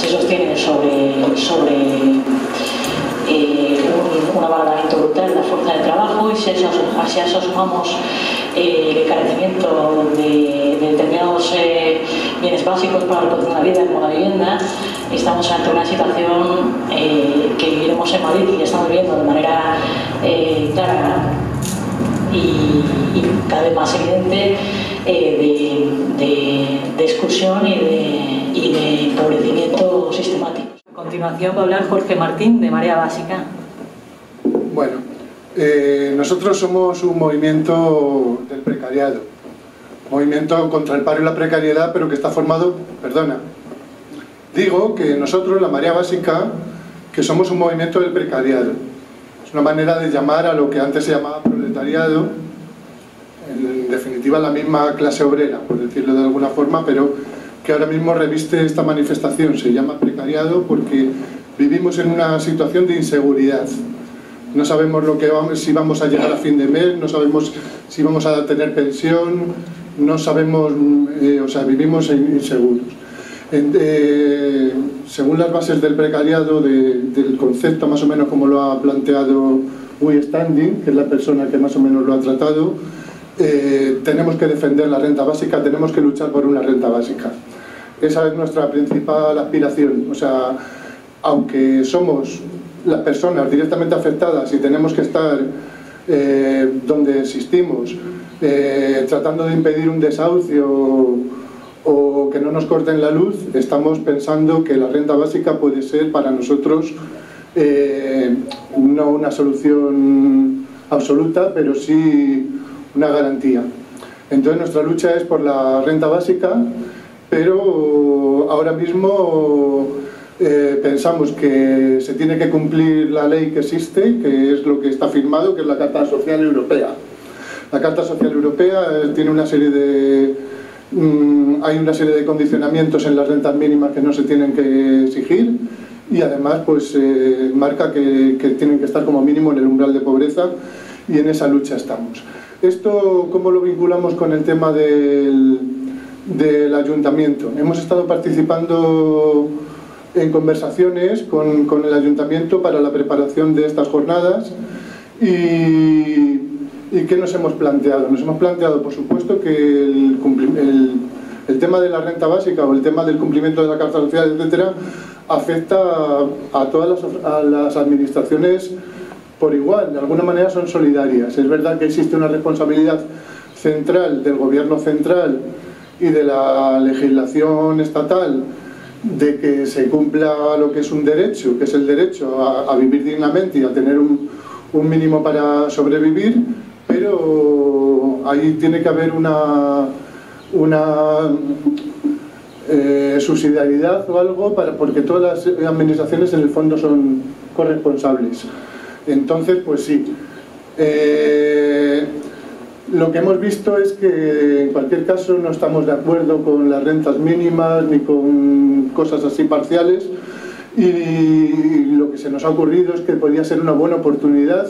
se sostiene sobre un abaratamiento brutal de la fuerza de trabajo, y si a eso sumamos el encarecimiento de determinados bienes básicos para la protección de la vida, como la vivienda, estamos ante una situación que viviremos en Madrid y que estamos viviendo de manera clara y cada vez más evidente, de exclusión y de empobrecimiento sistemático. A continuación va a hablar Jorge Martín, de Marea Básica. Bueno, nosotros somos un movimiento del precariado, movimiento contra el paro y la precariedad, pero que está formado, digo que nosotros, la Marea Básica, que somos un movimiento del precariado. Es una manera de llamar a lo que antes se llamaba proletariado, en definitiva la misma clase obrera, por decirlo de alguna forma, pero que ahora mismo reviste esta manifestación. Se llama precariado porque vivimos en una situación de inseguridad. No sabemos si vamos a llegar a fin de mes, no sabemos si vamos a tener pensión, no sabemos, vivimos inseguros. Según las bases del precariado, del concepto más o menos como lo ha planteado Guy Standing, que es la persona que más o menos lo ha tratado, tenemos que defender la renta básica, tenemos que luchar por una renta básica. Esa es nuestra principal aspiración. O sea, aunque somos las personas directamente afectadas y tenemos que estar donde existimos, tratando de impedir un desahucio o que no nos corten la luz, estamos pensando que la renta básica puede ser para nosotros no una solución absoluta, pero sí una garantía. Entonces nuestra lucha es por la renta básica, pero ahora mismo pensamos que se tiene que cumplir la ley que existe, que es lo que está firmado, que es la Carta Social Europea. La Carta Social Europea tiene una serie de... hay una serie de condicionamientos en las rentas mínimas que no se tienen que exigir, y además pues marca que tienen que estar como mínimo en el umbral de pobreza, y en esa lucha estamos. Esto, ¿cómo lo vinculamos con el tema del ayuntamiento? Hemos estado participando en conversaciones con el ayuntamiento para la preparación de estas jornadas. ¿Y qué nos hemos planteado? Nos hemos planteado, por supuesto, que el tema de la renta básica o el tema del cumplimiento de la Carta Social, etcétera, afecta a todas las administraciones por igual. De alguna manera son solidarias. Es verdad que existe una responsabilidad central del gobierno central y de la legislación estatal de que se cumpla lo que es un derecho, que es el derecho a vivir dignamente y a tener un mínimo para sobrevivir, pero ahí tiene que haber una subsidiariedad o algo, porque todas las administraciones en el fondo son corresponsables. Entonces, pues sí. Lo que hemos visto es que en cualquier caso no estamos de acuerdo con las rentas mínimas ni con cosas así parciales, y lo que se nos ha ocurrido es que podría ser una buena oportunidad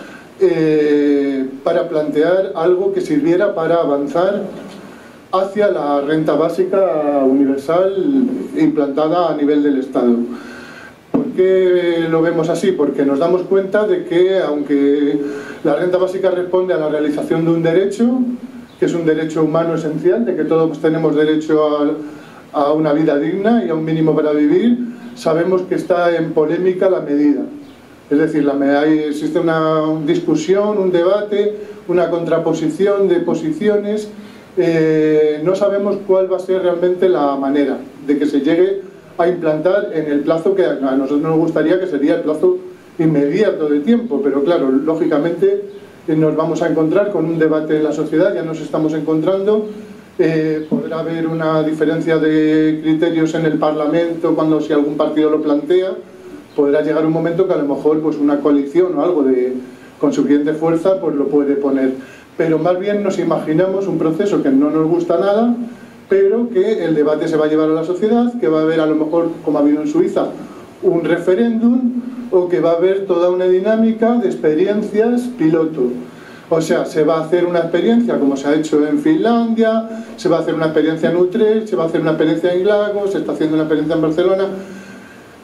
para plantear algo que sirviera para avanzar hacia la renta básica universal implantada a nivel del Estado. ¿Por qué lo vemos así? Porque nos damos cuenta de que, aunque la renta básica responde a la realización de un derecho, que es un derecho humano esencial, de que todos tenemos derecho a una vida digna y a un mínimo para vivir, sabemos que está en polémica la medida. Es decir, existe una discusión, un debate, una contraposición de posiciones. No sabemos cuál va a ser realmente la manera de que se llegue a implantar en el plazo que a nosotros nos gustaría, que sería el plazo inmediato de tiempo, pero claro, lógicamente nos vamos a encontrar con un debate en la sociedad, ya nos estamos encontrando, podrá haber una diferencia de criterios en el Parlamento si algún partido lo plantea, podrá llegar un momento que a lo mejor pues una coalición o algo con suficiente fuerza pues lo puede poner, pero más bien nos imaginamos un proceso que no nos gusta nada, pero que el debate se va a llevar a la sociedad, que va a haber a lo mejor, como ha habido en Suiza, un referéndum, o que va a haber toda una dinámica de experiencias piloto. O sea, se va a hacer una experiencia como se ha hecho en Finlandia, se va a hacer una experiencia en Utrecht, se va a hacer una experiencia en Glasgow, se está haciendo una experiencia en Barcelona,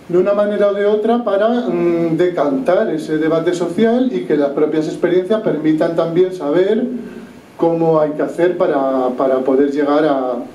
de una manera o de otra para decantar ese debate social y que las propias experiencias permitan también saber cómo hay que hacer para poder llegar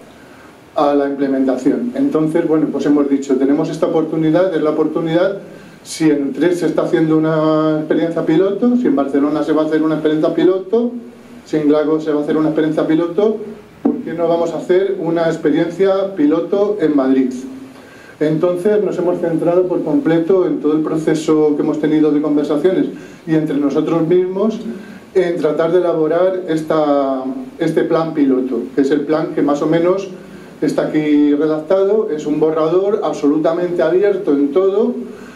a la implementación. Entonces, bueno, pues hemos dicho, tenemos esta oportunidad, es la oportunidad, si en Utrecht se está haciendo una experiencia piloto, si en Barcelona se va a hacer una experiencia piloto, si en Glasgow se va a hacer una experiencia piloto, ¿por qué no vamos a hacer una experiencia piloto en Madrid? Entonces nos hemos centrado por completo en todo el proceso que hemos tenido de conversaciones y entre nosotros mismos en tratar de elaborar este plan piloto, que es el plan que más o menos está aquí redactado, es un borrador absolutamente abierto en todo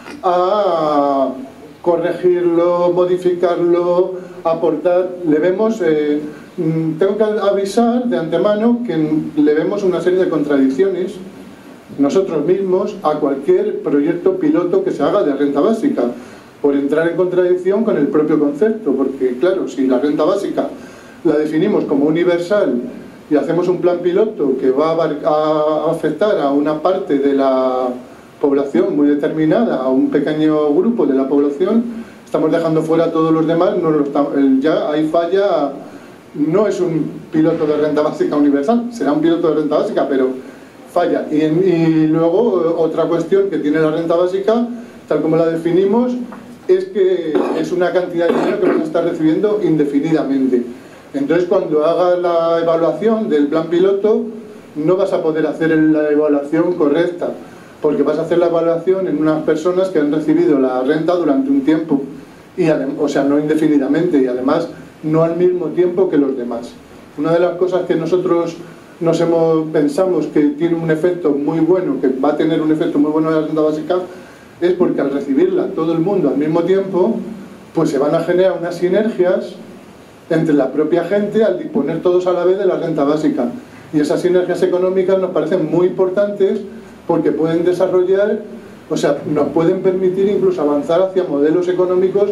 a corregirlo, modificarlo, aportar. Le vemos, tengo que avisar de antemano que le vemos una serie de contradicciones nosotros mismos a cualquier proyecto piloto que se haga de renta básica, por entrar en contradicción con el propio concepto, porque claro, si la renta básica la definimos como universal y hacemos un plan piloto que va a afectar a una parte de la población muy determinada, a un pequeño grupo de la población, estamos dejando fuera a todos los demás, ya ahí falla, no es un piloto de renta básica universal, será un piloto de renta básica, pero falla. Y luego otra cuestión que tiene la renta básica, tal como la definimos, es que es una cantidad de dinero que vamos a estar recibiendo indefinidamente. Entonces, cuando hagas la evaluación del plan piloto, no vas a poder hacer la evaluación correcta, porque vas a hacer la evaluación en unas personas que han recibido la renta durante un tiempo, o sea, no indefinidamente, y además no al mismo tiempo que los demás. Una de las cosas que nosotros pensamos que tiene un efecto muy bueno, que va a tener un efecto muy bueno en la renta básica, es porque al recibirla todo el mundo al mismo tiempo, pues se van a generar unas sinergias entre la propia gente al disponer todos a la vez de la renta básica. Y esas sinergias económicas nos parecen muy importantes porque pueden desarrollar, o sea, nos pueden permitir incluso avanzar hacia modelos económicos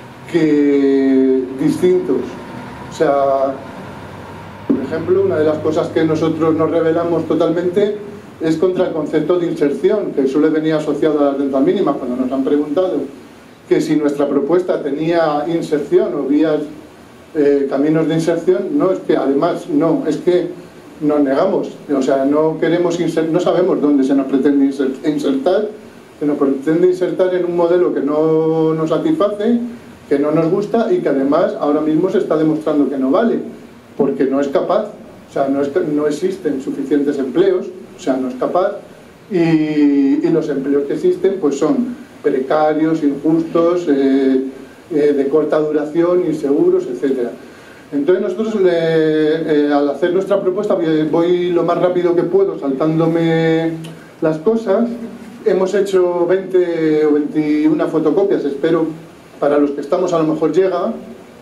distintos. O sea, por ejemplo, una de las cosas que nosotros nos rebelamos totalmente es contra el concepto de inserción, que suele venir asociado a las rentas mínimas. Cuando nos han preguntado que si nuestra propuesta tenía inserción o vías, caminos de inserción, no, es que además, no, es que nos negamos, o sea, no queremos no sabemos dónde se nos pretende insertar, se nos pretende insertar en un modelo que no nos satisface, que no nos gusta y que además ahora mismo se está demostrando que no vale, porque no es capaz, o sea, no existen suficientes empleos, o sea, no es capaz, y los empleos que existen pues son precarios, injustos, de corta duración, inseguros, etc. Entonces nosotros al hacer nuestra propuesta, voy lo más rápido que puedo saltándome las cosas. Hemos hecho 20 o 21 fotocopias, espero para los que estamos a lo mejor llega,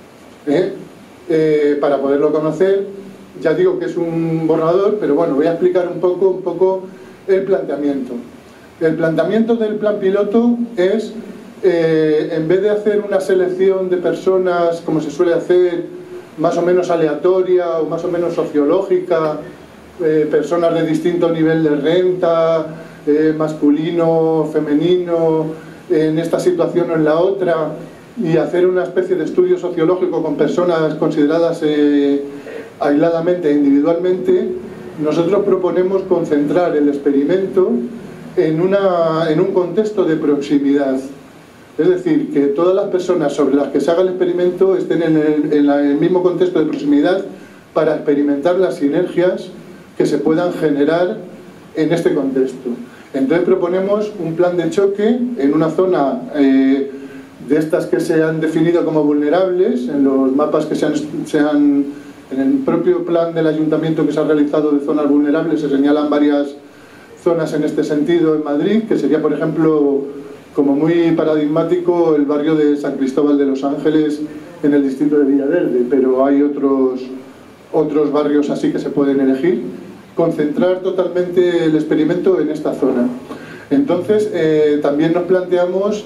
para poderlo conocer. Ya digo que es un borrador, pero bueno, voy a explicar un poco el planteamiento. El planteamiento del plan piloto es, en vez de hacer una selección de personas, como se suele hacer, más o menos aleatoria o más o menos sociológica, personas de distinto nivel de renta, masculino, femenino, en esta situación o en la otra, y hacer una especie de estudio sociológico con personas consideradas aisladamente e individualmente, nosotros proponemos concentrar el experimento en un contexto de proximidad. Es decir, que todas las personas sobre las que se haga el experimento estén en el mismo contexto de proximidad para experimentar las sinergias que se puedan generar en este contexto. Entonces proponemos un plan de choque en una zona de estas que se han definido como vulnerables, en los mapas que en el propio plan del ayuntamiento que se ha realizado de zonas vulnerables se señalan varias zonas en este sentido en Madrid, que sería, por ejemplo, como muy paradigmático, el barrio de San Cristóbal de los Ángeles en el distrito de Villaverde, pero hay otros barrios así que se pueden elegir. Concentrar totalmente el experimento en esta zona. Entonces, también nos planteamos,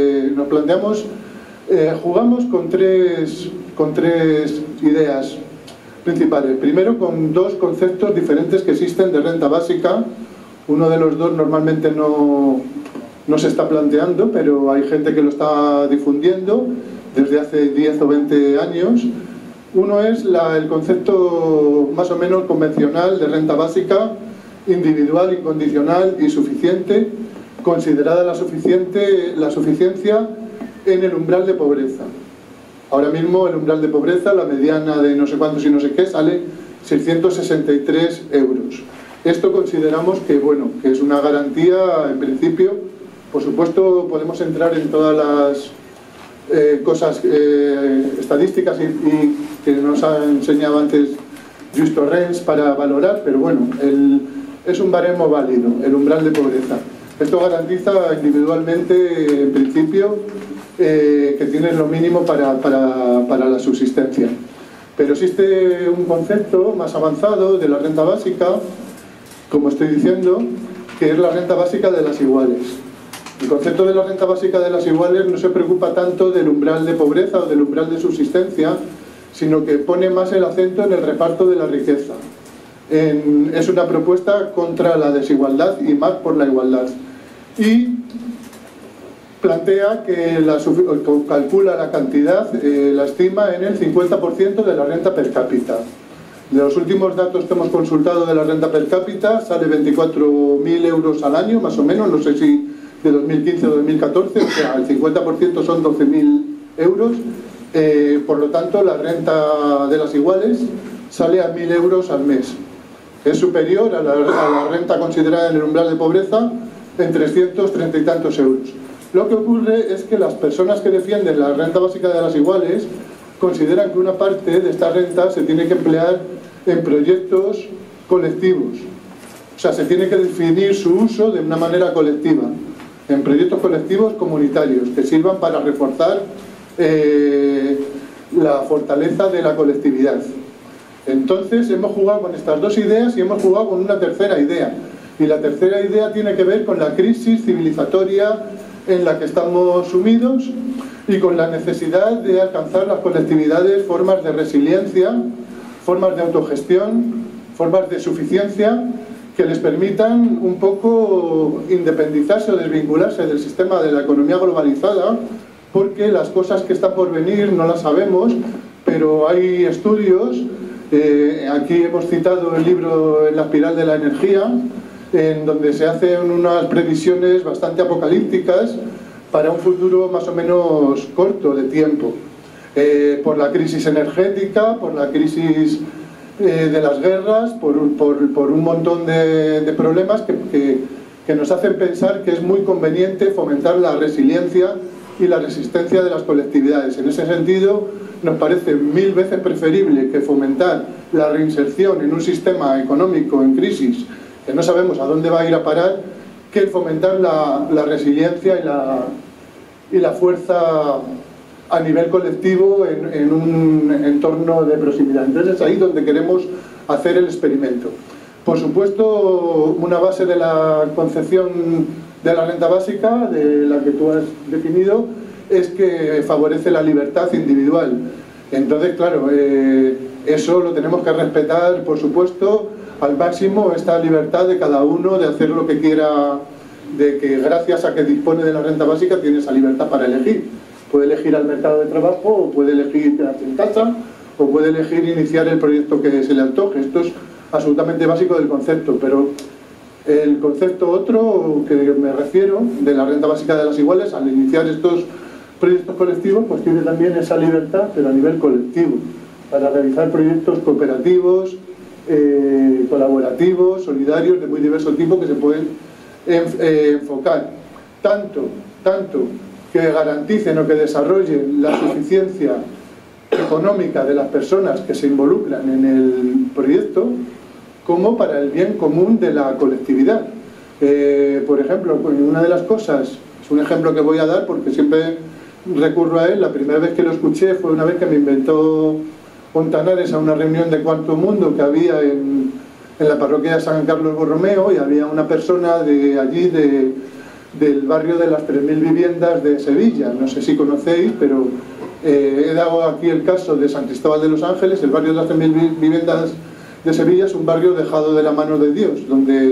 jugamos con tres ideas principales. Primero, con dos conceptos diferentes que existen de renta básica. Uno de los dos normalmente no no se está planteando, pero hay gente que lo está difundiendo desde hace 10 o 20 años. Uno es el concepto más o menos convencional de renta básica, individual, incondicional y suficiente, considerada la suficiencia en el umbral de pobreza. Ahora mismo el umbral de pobreza, la mediana de no sé cuántos y no sé qué, sale 663 euros. Esto consideramos que, bueno, que es una garantía en principio. Por supuesto podemos entrar en todas las cosas estadísticas y que nos ha enseñado antes Justo Rens para valorar, pero bueno, es un baremo válido, el umbral de pobreza. Esto garantiza individualmente, en principio, que tienes lo mínimo para la subsistencia. Pero existe un concepto más avanzado de la renta básica, como estoy diciendo, que es la renta básica de las iguales. El concepto de la renta básica de las iguales no se preocupa tanto del umbral de pobreza o del umbral de subsistencia, sino que pone más el acento en el reparto de la riqueza. Es una propuesta contra la desigualdad y más por la igualdad. Y plantea que calcula la cantidad, la estima en el 50% de la renta per cápita. De los últimos datos que hemos consultado de la renta per cápita, sale 24.000 euros al año, más o menos, no sé si de 2015 o 2014, o sea, el 50% son 12.000 euros. Por lo tanto, la renta de las iguales sale a 1.000 euros al mes. Es superior a la renta considerada en el umbral de pobreza en 330 y tantos euros. Lo que ocurre es que las personas que defienden la renta básica de las iguales consideran que una parte de esta renta se tiene que emplear en proyectos colectivos. O sea, se tiene que definir su uso de una manera colectiva, en proyectos colectivos comunitarios que sirvan para reforzar la fortaleza de la colectividad. Entonces hemos jugado con estas dos ideas y hemos jugado con una tercera idea. Y la tercera idea tiene que ver con la crisis civilizatoria en la que estamos sumidos y con la necesidad de alcanzar las colectividades formas de resiliencia, formas de autogestión, formas de suficiencia que les permitan un poco independizarse o desvincularse del sistema de la economía globalizada, porque las cosas que están por venir no las sabemos, pero hay estudios, aquí hemos citado el libro La espiral de la energía, en donde se hacen unas previsiones bastante apocalípticas para un futuro más o menos corto de tiempo, por la crisis energética, por la crisis de las guerras, por un montón de problemas que nos hacen pensar que es muy conveniente fomentar la resiliencia y la resistencia de las colectividades. En ese sentido, nos parece 1000 veces preferible que fomentar la reinserción en un sistema económico en crisis, que no sabemos a dónde va a ir a parar, que el fomentar la resiliencia y la fuerza a nivel colectivo en un entorno de proximidad. Entonces es ahí donde queremos hacer el experimento. Por supuesto, una base de la concepción de la renta básica, de la que tú has definido, es que favorece la libertad individual. Entonces, claro, eso lo tenemos que respetar, por supuesto, al máximo, esta libertad de cada uno de hacer lo que quiera, de que gracias a que dispone de la renta básica tiene esa libertad para elegir. Puede elegir al mercado de trabajo, o puede elegir quedarse en casa, o puede elegir iniciar el proyecto que se le antoje. Esto es absolutamente básico del concepto, pero el concepto otro que me refiero, de la renta básica de las iguales, al iniciar estos proyectos colectivos, pues tiene también esa libertad, pero a nivel colectivo, para realizar proyectos cooperativos, colaborativos, solidarios, de muy diverso tipo, que se pueden enfocar tanto que garanticen o que desarrollen la suficiencia económica de las personas que se involucran en el proyecto, como para el bien común de la colectividad. Por ejemplo, una de las cosas, es un ejemplo que voy a dar porque siempre recurro a él, la primera vez que lo escuché fue una vez que me inventó Fontanares a una reunión de Cuarto Mundo que había en la parroquia de San Carlos Borromeo, y había una persona de allí, del barrio de las 3.000 viviendas de Sevilla. No sé si conocéis, pero he dado aquí el caso de San Cristóbal de los Ángeles. El barrio de las 3.000 viviendas de Sevilla es un barrio dejado de la mano de Dios, donde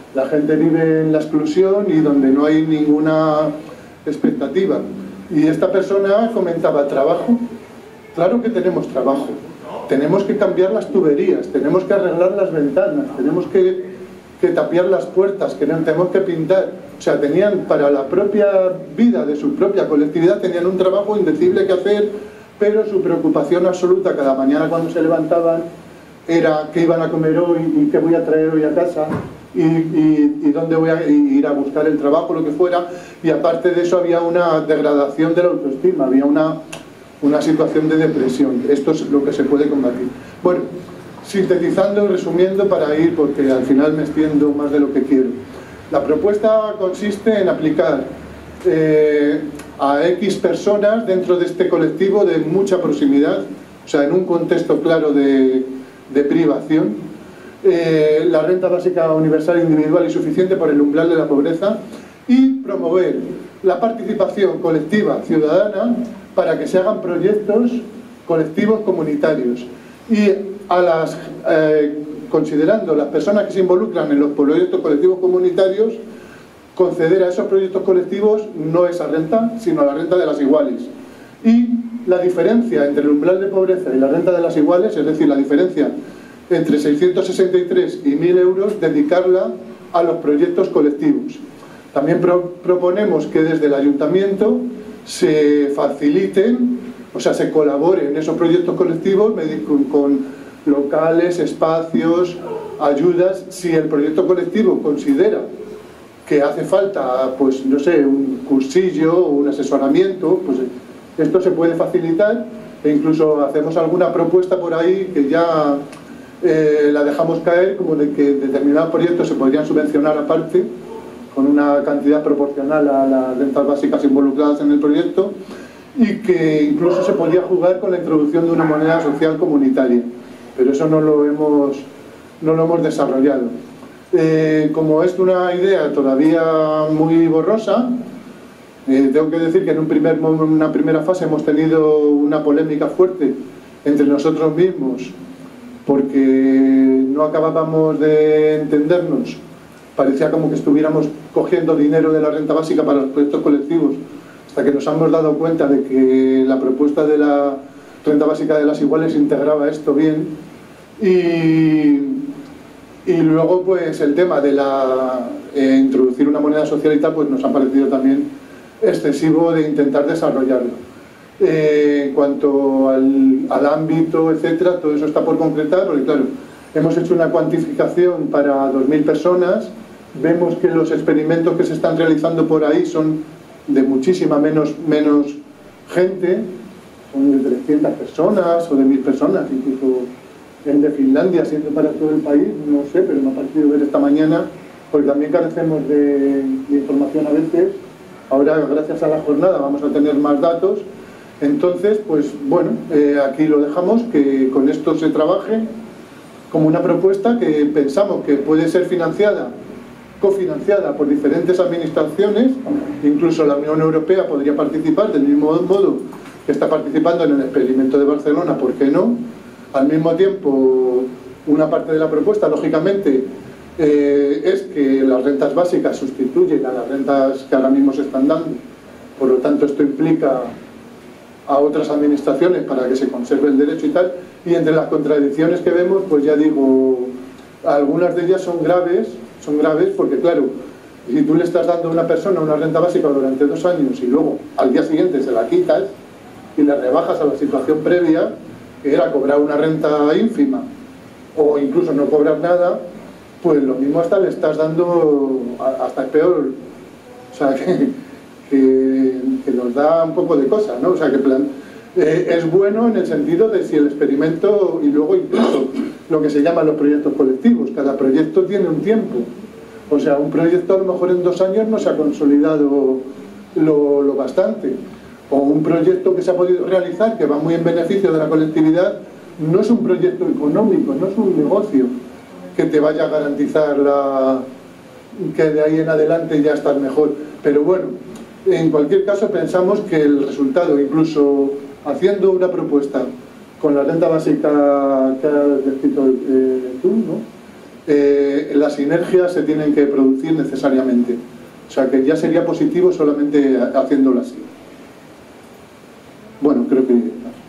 La gente vive en la exclusión y donde no hay ninguna expectativa. Y esta persona comentaba, ¿trabajo? Claro que tenemos trabajo. Tenemos que cambiar las tuberías, tenemos que arreglar las ventanas, tenemos que tapiar las puertas, tenemos que pintar. O sea, tenían para la propia vida de su propia colectividad, tenían un trabajo indecible que hacer, pero su preocupación absoluta cada mañana cuando se levantaban era qué iban a comer hoy y qué voy a traer hoy a casa y dónde voy a ir a buscar el trabajo, lo que fuera. Y aparte de eso había una degradación de la autoestima, había una situación de depresión. Esto es lo que se puede combatir. Bueno, sintetizando y resumiendo para ir, porque al final me extiendo más de lo que quiero. La propuesta consiste en aplicar a X personas dentro de este colectivo de mucha proximidad, o sea, en un contexto claro de privación, la renta básica universal individual y suficiente por el umbral de la pobreza, y promover la participación colectiva ciudadana para que se hagan proyectos colectivos comunitarios y considerando las personas que se involucran en los proyectos colectivos comunitarios, conceder a esos proyectos colectivos no esa renta, sino la renta de las iguales. Y la diferencia entre el umbral de pobreza y la renta de las iguales, es decir, la diferencia entre 663 y 1.000 euros, dedicarla a los proyectos colectivos. También proponemos que desde el ayuntamiento se faciliten, o sea, se colabore en esos proyectos colectivos con locales, espacios, ayudas. Si el proyecto colectivo considera que hace falta, pues no sé, un cursillo o un asesoramiento, pues esto se puede facilitar, e incluso hacemos alguna propuesta por ahí que ya la dejamos caer, como de que determinados proyectos se podrían subvencionar aparte con una cantidad proporcional a las rentas básicas involucradas en el proyecto, y que incluso se podía jugar con la introducción de una moneda social comunitaria, pero eso no lo hemos desarrollado. Como es una idea todavía muy borrosa, tengo que decir que en una primera fase hemos tenido una polémica fuerte entre nosotros mismos, porque no acabábamos de entendernos. Parecía como que estuviéramos cogiendo dinero de la renta básica para los proyectos colectivos, hasta que nos hemos dado cuenta de que la propuesta de la renta básica de las iguales integraba esto bien. Y luego, pues, el tema de introducir una moneda social y tal, pues nos ha parecido también excesivo de intentar desarrollarlo. En cuanto al ámbito, etcétera, todo eso está por concretar, porque claro, hemos hecho una cuantificación para 2.000 personas, vemos que los experimentos que se están realizando por ahí son de muchísima menos gente, son de 300 personas o de 1.000 personas, incluso el de Finlandia, siendo para todo el país, no sé, pero me ha parecido ver esta mañana, porque también carecemos de información a veces. Ahora, gracias a la jornada, vamos a tener más datos. Entonces, pues bueno, aquí lo dejamos, que con esto se trabaje como una propuesta que pensamos que puede ser cofinanciada por diferentes administraciones, incluso la Unión Europea podría participar del mismo modo que está participando en el experimento de Barcelona, ¿por qué no? Al mismo tiempo, una parte de la propuesta, lógicamente, es que las rentas básicas sustituyen a las rentas que ahora mismo se están dando, por lo tanto esto implica a otras administraciones para que se conserve el derecho y tal, y entre las contradicciones que vemos, pues ya digo, algunas de ellas son graves porque claro, si tú le estás dando a una persona una renta básica durante 2 años y luego al día siguiente se la quitas y le rebajas a la situación previa, que era cobrar una renta ínfima o incluso no cobrar nada, pues lo mismo hasta le estás dando, hasta es peor, o sea que nos da un poco de cosa, ¿no? O sea, que es bueno en el sentido de si el experimento, y luego incluso lo que se llaman los proyectos colectivos, cada proyecto tiene un tiempo, o sea, un proyecto a lo mejor en 2 años no se ha consolidado lo bastante, o un proyecto que se ha podido realizar que va muy en beneficio de la colectividad, no es un proyecto económico, no es un negocio que te vaya a garantizar que de ahí en adelante ya estás mejor, pero bueno, en cualquier caso pensamos que el resultado, incluso haciendo una propuesta con la renta básica que has descrito tú, ¿no? las sinergias se tienen que producir necesariamente. O sea que ya sería positivo solamente haciéndolo así. Bueno, creo que...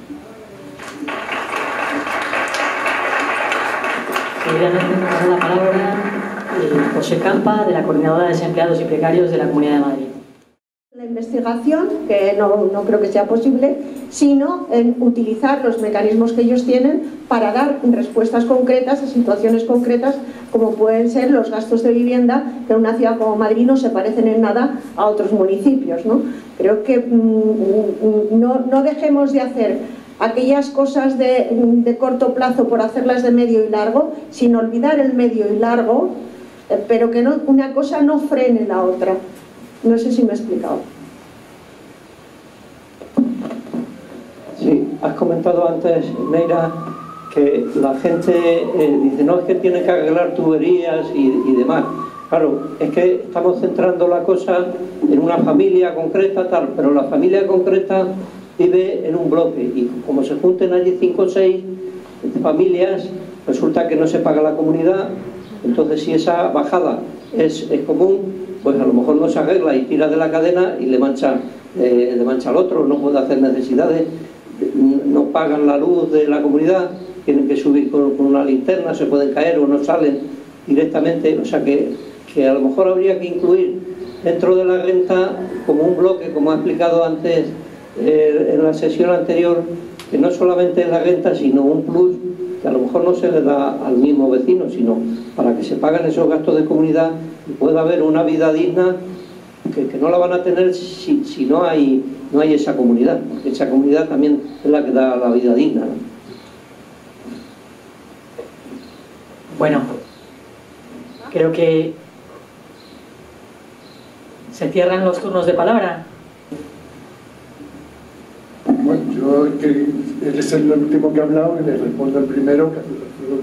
Seguidamente me da la palabra José Campa, de la Coordinadora de Desempleados y Precarios de la Comunidad de Madrid. La investigación, que no creo que sea posible, sino en utilizar los mecanismos que ellos tienen para dar respuestas concretas a situaciones concretas, como pueden ser los gastos de vivienda, que en una ciudad como Madrid no se parecen en nada a otros municipios, ¿no? Creo que no dejemos de hacer aquellas cosas de corto plazo por hacerlas de medio y largo, sin olvidar el medio y largo, pero que una cosa no frene la otra. No sé si me he explicado. Sí, has comentado antes, Neira, que la gente dice, no, es que tiene que arreglar tuberías y demás. Claro, es que estamos centrando la cosa en una familia concreta, tal, pero la familia concreta vive en un bloque y como se junten allí 5 o 6 familias, resulta que no se paga la comunidad. Entonces, si esa bajada es común, pues a lo mejor no se arregla y tira de la cadena y le mancha al otro, no puede hacer necesidades, no pagan la luz de la comunidad, tienen que subir con una linterna, se pueden caer o no salen directamente. O sea que a lo mejor habría que incluir dentro de la renta como un bloque, como ha explicado antes en la sesión anterior, que no solamente es la renta, sino un plus que a lo mejor no se le da al mismo vecino, sino para que se paguen esos gastos de comunidad y pueda haber una vida digna que no la van a tener si no hay esa comunidad, porque esa comunidad también es la que da la vida digna, ¿no? Bueno, creo que se cierran los turnos de palabra. Bueno, yo, que él es el último que ha hablado y le respondo el primero, que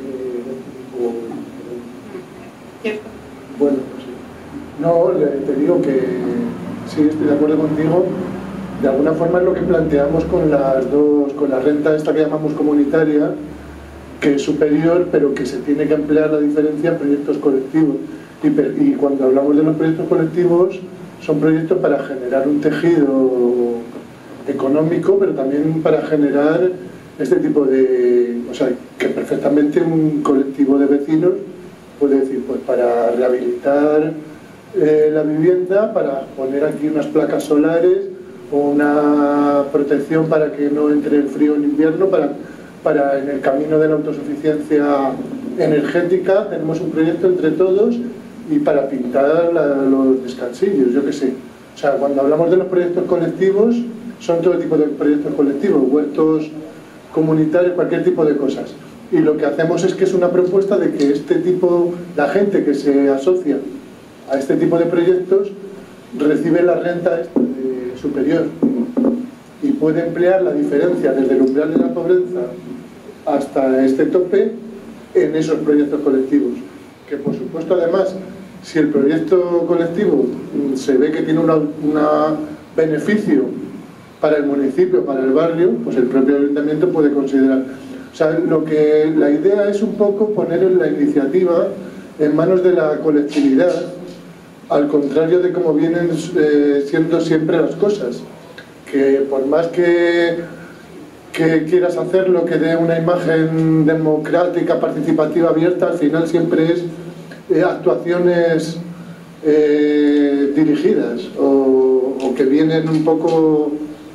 bueno, pues, no, te digo que sí, estoy de acuerdo contigo. De alguna forma es lo que planteamos con la renta esta que llamamos comunitaria, que es superior, pero que se tiene que emplear la diferencia en proyectos colectivos. Y cuando hablamos de los proyectos colectivos, son proyectos para generar un tejido económico, pero también para generar este tipo de... O sea, que perfectamente un colectivo de vecinos puede decir, pues para rehabilitar la vivienda, para poner aquí unas placas solares o una protección para que no entre el frío en invierno, para en el camino de la autosuficiencia energética, tenemos un proyecto entre todos, y para pintar los descansillos, yo qué sé. O sea, cuando hablamos de los proyectos colectivos, son todo tipo de proyectos colectivos, huertos comunitarios, cualquier tipo de cosas. Y lo que hacemos es que es una propuesta de que la gente que se asocia a este tipo de proyectos recibe la renta superior y puede emplear la diferencia desde el umbral de la pobreza hasta este tope en esos proyectos colectivos. Que por supuesto, además, si el proyecto colectivo se ve que tiene un beneficio para el municipio, para el barrio, pues el propio ayuntamiento puede considerar. O sea, la idea es un poco poner la iniciativa en manos de la colectividad, al contrario de cómo vienen siendo siempre las cosas, que por más que quieras hacerlo, que dé una imagen democrática, participativa, abierta, al final siempre es actuaciones dirigidas o que vienen un poco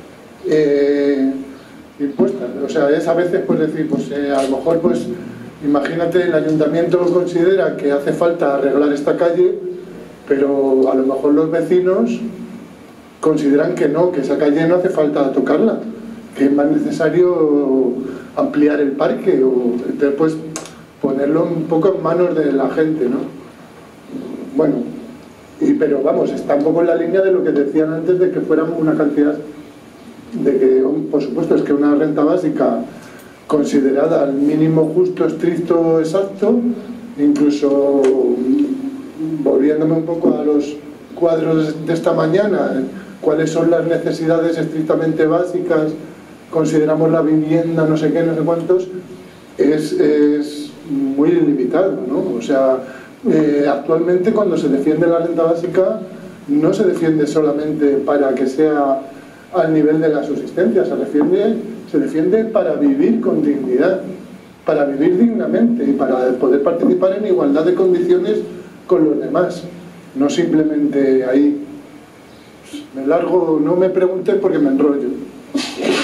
impuestas. O sea, es a veces pues decir, pues a lo mejor pues imagínate, el ayuntamiento considera que hace falta arreglar esta calle, pero a lo mejor los vecinos consideran que no, que esa calle no hace falta tocarla, que es más necesario ampliar el parque, o entonces pues ponerlo un poco en manos de la gente, ¿no? Bueno, pero vamos, está un poco en la línea de lo que decían antes, de que fuera una cantidad, de que, por supuesto, es que una renta básica considerada al mínimo justo, estricto, exacto, incluso volviéndome un poco a los cuadros de esta mañana, cuáles son las necesidades estrictamente básicas, consideramos la vivienda, no sé qué, no sé cuántos, es muy limitado, ¿no? O sea, actualmente cuando se defiende la renta básica no se defiende solamente para que sea al nivel de la subsistencia, se defiende para vivir con dignidad, para vivir dignamente y para poder participar en igualdad de condiciones con los demás, no simplemente ahí. Me largo, no me preguntes porque me enrollo.